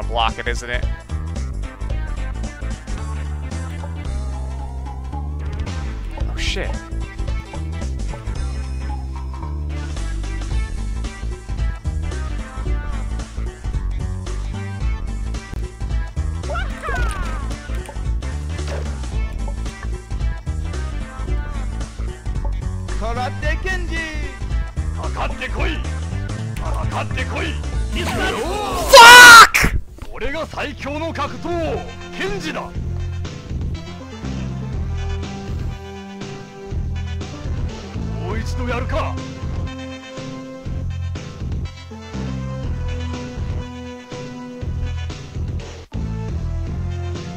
block it, isn't it? Oh shit. Karate Kenji! かかってこいかかってこい Fuck! 俺が最強の格闘ケンジだもう一度やるか